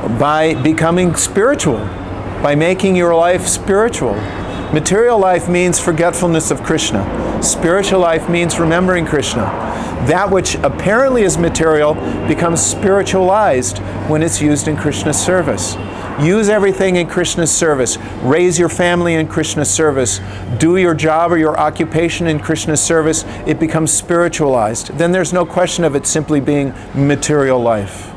by becoming spiritual, by making your life spiritual. Material life means forgetfulness of Krishna. Spiritual life means remembering Krishna. That which apparently is material becomes spiritualized when it's used in Krishna's service. Use everything in Krishna's service. Raise your family in Krishna's service. Do your job or your occupation in Krishna's service. It becomes spiritualized. Then there's no question of it simply being material life.